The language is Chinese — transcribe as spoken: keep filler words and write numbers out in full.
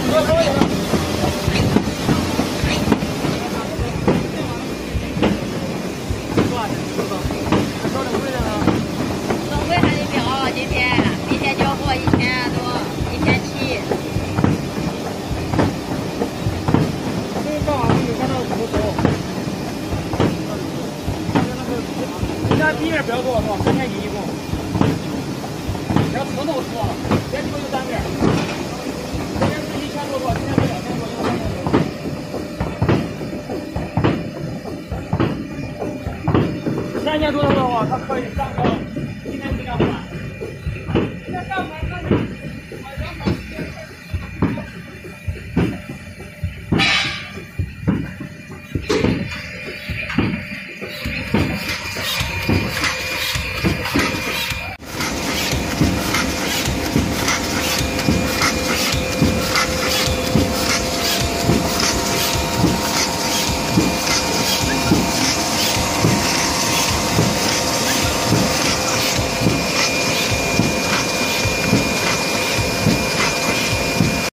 中规还得标，今天明天交货一千多，一千七。 这个干啥？你看到怎么走？人家地面标多少多少？三千一一共。然后车头错了，这里头有单面。昨天是一千多多，今天是两千多，有三千多。三千多的话，它可以上标。